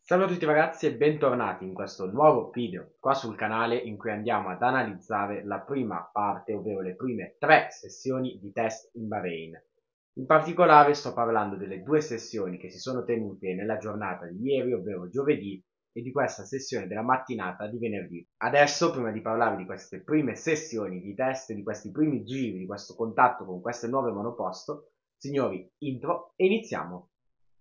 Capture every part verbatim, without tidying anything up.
Salve a tutti ragazzi e bentornati in questo nuovo video qua sul canale in cui andiamo ad analizzare la prima parte, ovvero le prime tre sessioni di test in Bahrain. In particolare sto parlando delle due sessioni che si sono tenute nella giornata di ieri, ovvero giovedì, e di questa sessione della mattinata di venerdì. Adesso, prima di parlare di queste prime sessioni di test, di questi primi giri, di questo contatto con queste nuove monoposto, signori, intro e iniziamo!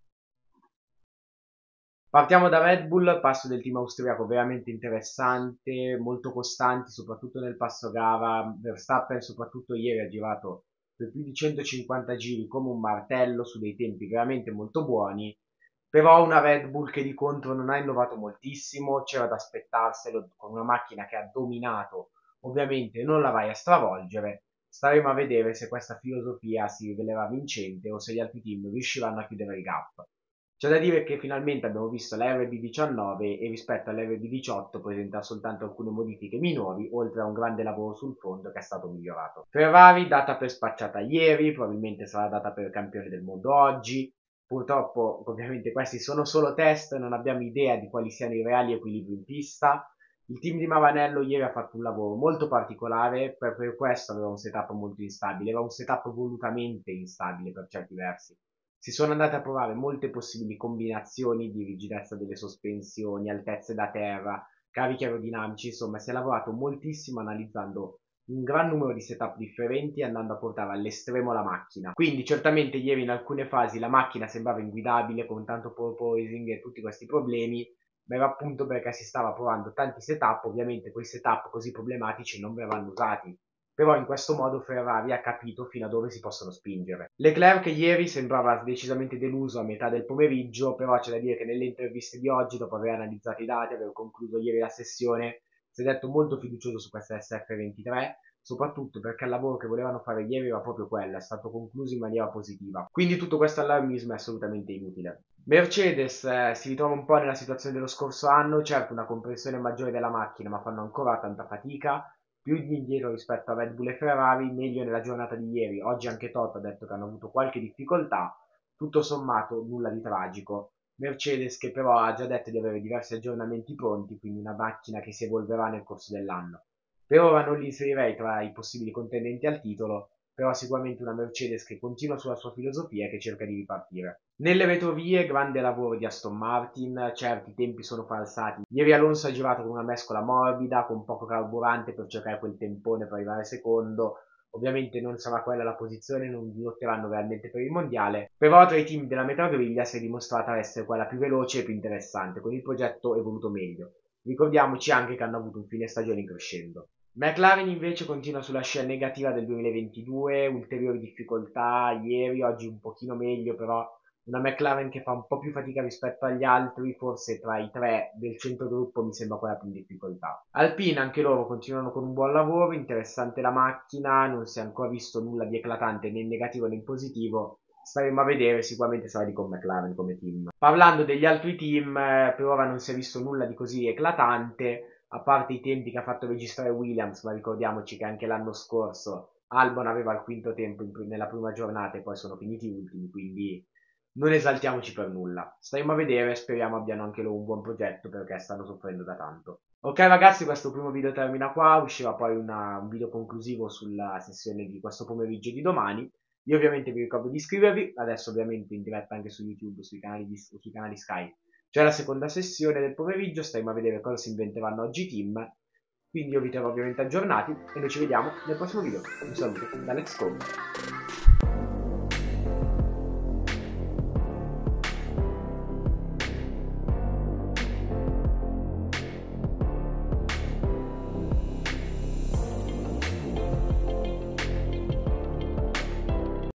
Partiamo da Red Bull, passo del team austriaco veramente interessante, molto costanti, soprattutto nel passo gara. Verstappen soprattutto ieri ha girato per più di centocinquanta giri come un martello su dei tempi veramente molto buoni, però una Red Bull che di contro non ha innovato moltissimo, c'era da aspettarselo con una macchina che ha dominato, ovviamente non la vai a stravolgere. Staremo a vedere se questa filosofia si rivelerà vincente o se gli altri team riusciranno a chiudere il gap. C'è da dire che finalmente abbiamo visto la R B diciannove e rispetto all'R B diciotto presenta soltanto alcune modifiche minori, oltre a un grande lavoro sul fondo che è stato migliorato. Ferrari data per spacciata ieri, probabilmente sarà data per campione del mondo oggi. Purtroppo ovviamente questi sono solo test, non abbiamo idea di quali siano i reali equilibri in pista. Il team di Maranello ieri ha fatto un lavoro molto particolare, per, per questo aveva un setup molto instabile, aveva un setup volutamente instabile per certi versi. Si sono andate a provare molte possibili combinazioni di rigidezza delle sospensioni, altezze da terra, carichi aerodinamici, insomma si è lavorato moltissimo analizzando un gran numero di setup differenti e andando a portare all'estremo la macchina. Quindi certamente ieri in alcune fasi la macchina sembrava inguidabile con tanto porpoising e tutti questi problemi, ma era appunto perché si stava provando tanti setup, ovviamente quei setup così problematici non verranno usati. Però in questo modo Ferrari ha capito fino a dove si possono spingere. Leclerc ieri sembrava decisamente deluso a metà del pomeriggio, però c'è da dire che nelle interviste di oggi, dopo aver analizzato i dati, aver concluso ieri la sessione, si è detto molto fiducioso su questa S F ventitré, soprattutto perché il lavoro che volevano fare ieri era proprio quello, è stato concluso in maniera positiva. Quindi tutto questo allarmismo è assolutamente inutile. Mercedes eh, si ritrova un po' nella situazione dello scorso anno, certo una comprensione maggiore della macchina, ma fanno ancora tanta fatica, più di indietro rispetto a Red Bull e Ferrari, meglio nella giornata di ieri. Oggi anche Toto ha detto che hanno avuto qualche difficoltà, tutto sommato nulla di tragico. Mercedes che però ha già detto di avere diversi aggiornamenti pronti, quindi una macchina che si evolverà nel corso dell'anno. Per ora non li inserirei tra i possibili contendenti al titolo, però sicuramente una Mercedes che continua sulla sua filosofia e che cerca di ripartire. Nelle retrovie, grande lavoro di Aston Martin, certi tempi sono falsati. Ieri Alonso ha girato con una mescola morbida, con poco carburante per cercare quel tempone per arrivare secondo. Ovviamente non sarà quella la posizione, non lotteranno realmente per il mondiale, però tra i team della metà griglia si è dimostrata essere quella più veloce e più interessante, con il progetto evoluto meglio. Ricordiamoci anche che hanno avuto un fine stagione in crescendo. McLaren invece continua sulla scia negativa del duemilaventidue, ulteriori difficoltà ieri, oggi un pochino meglio, però una McLaren che fa un po' più fatica rispetto agli altri, forse tra i tre del centrogruppo mi sembra quella più in difficoltà. Alpine anche loro continuano con un buon lavoro, interessante la macchina, non si è ancora visto nulla di eclatante né in negativo né in positivo, staremo a vedere, sicuramente sarà di con McLaren come team. Parlando degli altri team, eh, per ora non si è visto nulla di così eclatante, a parte i tempi che ha fatto registrare Williams, ma ricordiamoci che anche l'anno scorso Albon aveva il quinto tempo in, nella prima giornata e poi sono finiti ultimi, quindi non esaltiamoci per nulla. Staremo a vedere, speriamo abbiano anche loro un buon progetto perché stanno soffrendo da tanto. Ok ragazzi, questo primo video termina qua, uscirà poi una, un video conclusivo sulla sessione di questo pomeriggio di domani. Io ovviamente vi ricordo di iscrivervi, adesso ovviamente in diretta anche su YouTube, sui canali, di, sui canali Sky. C'è la seconda sessione del pomeriggio, staremo a vedere cosa si inventeranno oggi i team. Quindi io vi terrò ovviamente aggiornati e noi ci vediamo nel prossimo video. Un saluto da Alex Combe.